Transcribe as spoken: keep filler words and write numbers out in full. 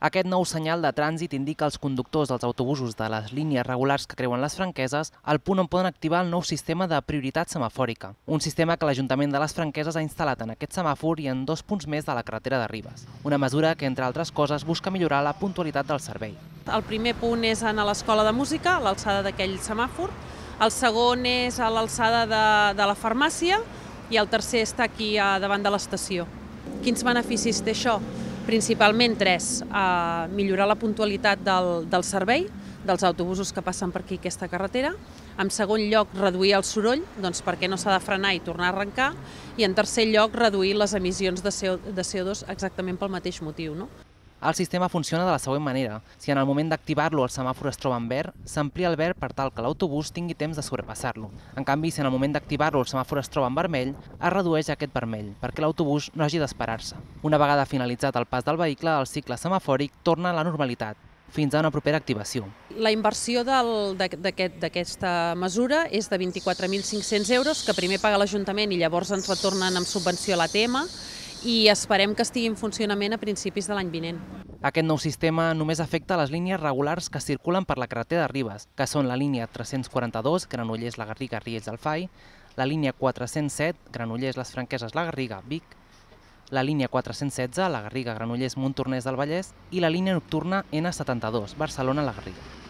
Aquest nou senyal de trànsit indica als conductors dels autobusos de les línies regulars que creuen les Franqueses el punt on poden activar el nou sistema de prioritat semafòrica, un sistema que l'Ajuntament de les Franqueses ha instal·lat en aquest semàfor i en dos punts més de la carretera de Ribes. Una mesura que, entre altres coses, busca millorar la puntualitat del servei. El primer punt és a l'Escola de Música, a l'alçada d'aquell semàfor, el segon és a l'alçada de, de la farmàcia i el tercer està aquí davant de l'estació. Quins beneficis té això? Principalment tres, eh, millorar la puntualitat del, del servei, dels autobusos que passen per aquí aquesta carretera. En segon lloc, reduir el soroll, doncs perquè no s'ha de frenar i tornar a arrencar. I en tercer lloc, reduir les emissions de C O dos exactament pel mateix motiu, no? El sistema funciona de la següent manera. Si en el moment d'activar-lo el semàfor es troba en verd, s'amplia el verd per tal que l'autobús tingui temps de sobrepassar-lo. En canvi, si en el moment d'activar-lo el semàfor es troba en vermell, es redueix aquest vermell, perquè l'autobús no hagi d'esperar-se. Una vegada finalitzat el pas del vehicle, el cicle semafòric torna a la normalitat, fins a una propera activació. La inversió d'aquesta mesura és de vint-i-quatre mil cinc-cents euros, que primer paga l'Ajuntament i llavors ens retornen amb subvenció a l'A T M, i esperem que estigui en funcionament a principis de l'any vinent. Aquest nou sistema només afecta les línies regulars que circulen per la carretera de Ribes, que són la línia tres-cents quaranta-dos, Granollers-La Garriga, Riells del Fai, la línia quatre-cents set, Granollers-Les Franqueses, La Garriga, Vic, la línia quatre-cents setze, La Garriga, Granollers, Montornès del Vallès i la línia nocturna N setanta-dos, Barcelona-La Garriga.